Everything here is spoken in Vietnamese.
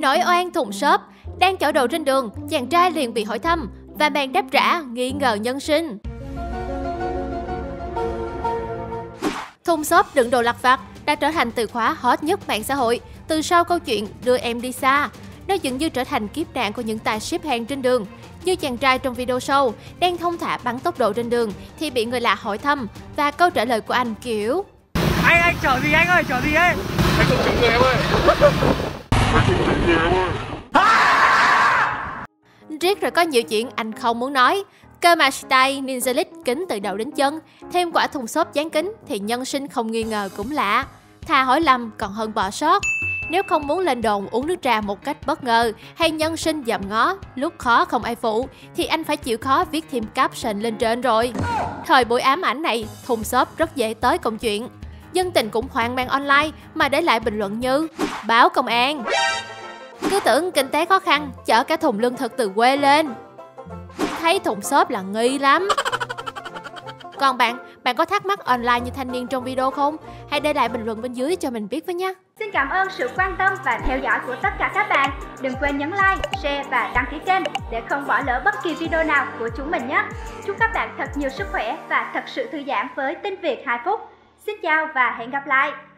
Nổi oan thùng xốp, đang chở đồ trên đường, chàng trai liền bị hỏi thăm và màn đáp trả nghi ngờ nhân sinh. Thùng xốp đựng đồ lặt vặt đã trở thành từ khóa hot nhất mạng xã hội từ sau câu chuyện đưa em đi xa. Nó dường như trở thành kiếp nạn của những tài ship hàng trên đường. Như chàng trai trong video show đang thong thả bắn tốc độ trên đường thì bị người lạ hỏi thăm và câu trả lời của anh kiểu: Anh chở gì anh ơi, chở gì ấy? Anh không chở người em ơi. Anh không chở người em ơi. Riết rồi có nhiều chuyện anh không muốn nói. Cơ mà style Ninja League kính từ đầu đến chân, thêm quả thùng xốp dán kính thì nhân sinh không nghi ngờ cũng lạ. Thà hỏi lầm còn hơn bỏ sót. Nếu không muốn lên đồn uống nước trà một cách bất ngờ hay nhân sinh dòm ngó, lúc khó không ai phụ thì anh phải chịu khó viết thêm caption lên trên rồi. Thời buổi ám ảnh này, thùng xốp rất dễ tới công chuyện. Dân tình cũng hoang mang online mà để lại bình luận như: báo công an. Cứ tưởng kinh tế khó khăn, chở cả thùng lương thực từ quê lên. Thấy thùng xốp là nghi lắm. Còn bạn có thắc mắc online như thanh niên trong video không? Hãy để lại bình luận bên dưới cho mình biết với nhé. Xin cảm ơn sự quan tâm và theo dõi của tất cả các bạn. Đừng quên nhấn like, share và đăng ký kênh để không bỏ lỡ bất kỳ video nào của chúng mình nhé. Chúc các bạn thật nhiều sức khỏe và thật sự thư giãn với tin Việt 2 phút. Xin chào và hẹn gặp lại.